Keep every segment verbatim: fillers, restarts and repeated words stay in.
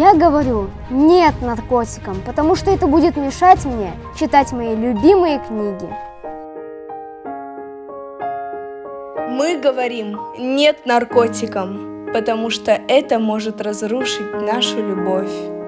Я говорю нет наркотикам, потому что это будет мешать мне читать мои любимые книги. Мы говорим нет наркотикам, потому что это может разрушить нашу любовь.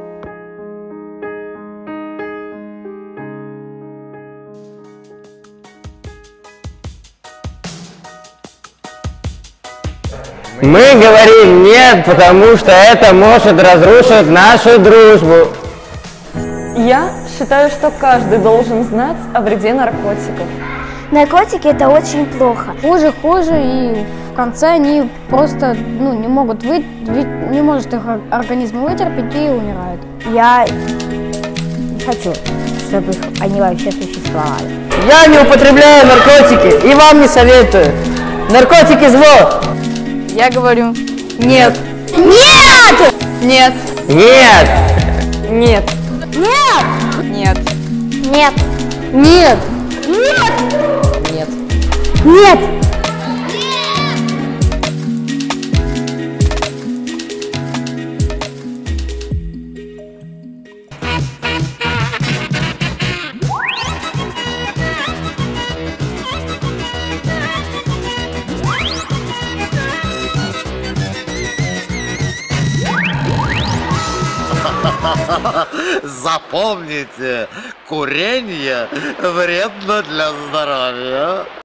Мы говорим нет, потому что это может разрушить нашу дружбу. Я считаю, что каждый должен знать о вреде наркотиков. Наркотики – это очень плохо. Хуже, хуже, и в конце они просто ну, не могут вы... не может их организм вытерпеть и умирают. Я не хочу, чтобы их, они вообще существовали. Я не употребляю наркотики и вам не советую. Наркотики зло. Я говорю нет. Нет! Нет. Нет. Нет. Нет! Нет. Нет! Нет. Нет! Нет. Нет! Запомните, курение вредно для здоровья.